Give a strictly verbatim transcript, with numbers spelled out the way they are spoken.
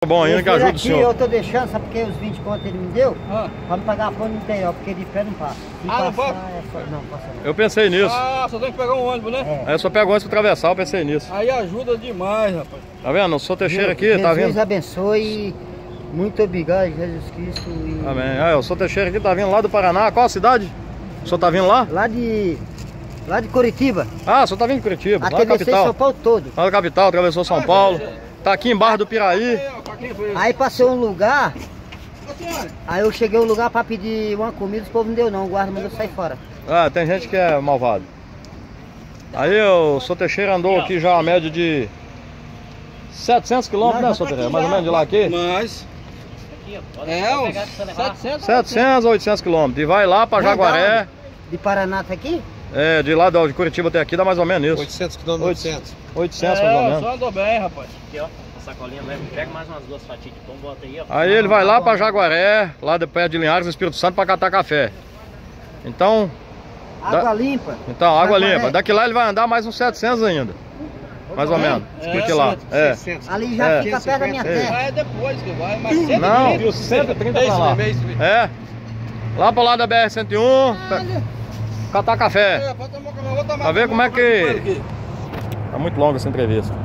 Bom ainda que ajuda aqui, o senhor. Eu tô deixando, sabe porque os vinte contos ele me deu? Ah. Pra me pagar a ponte no interior, porque de pé não passa. Se Ah, não passar, passa? é só... Não, passa não. Eu pensei nisso. Ah, só tem que pegar um ônibus, né? É. Aí eu só pego antes pra atravessar, eu pensei nisso. Aí ajuda demais, rapaz. Tá vendo? Eu sou Teixeira aqui, Jesus tá vendo? Jesus abençoe. Muito obrigado, Jesus Cristo. E... Amém. Ah, eu sou Teixeira aqui, tá vindo lá do Paraná. Qual a cidade? O senhor tá vindo lá? Lá de... Lá de Curitiba. Ah, o senhor tá vindo de Curitiba, lá da Atravessei capital. São Paulo todo. Lá da capital, atravessou São Paulo. Tá aqui em Barra do Piraí. Aí passei um lugar. Aí eu cheguei um lugar pra pedir uma comida, os povos não deu não, o guarda mandou sair fora. Ah, tem gente que é malvado. Aí eu sou Teixeira, andou aqui já a média de setecentos quilômetros, né, senhor Teixeira? Mais ou menos de lá aqui? Mas... É, uns setecentos. setecentos, oitocentos quilômetros. E vai lá pra Jaguaré. De Paraná tá aqui? É, de lá de Curitiba até aqui dá mais ou menos isso. oitocentos quilômetros, oitocentos. oitocentos mais ou É, menos. só andou bem, rapaz. Aqui, ó, a sacolinha mesmo. Pega mais umas duas fatias de pão, bota aí, ó. Aí ele vai lá pra Jaguaré, lá de perto de Linhares, no Espírito Santo, pra catar café. Então... Água da... limpa. Então, água Jaguaré. limpa. Daqui lá ele vai andar mais uns setecentos ainda. Mais ou menos. Explique É, lá. É. Ali já É. fica perto da minha terra. É depois que vai, mas cento e Não, trinta. cento e trinta É pra isso lá. mesmo, é isso mesmo. É. Lá pro lado da B R cento e um, catar café. É, pode tomar, vou tomar Pra ver como é que... aqui. Tá muito longa essa entrevista.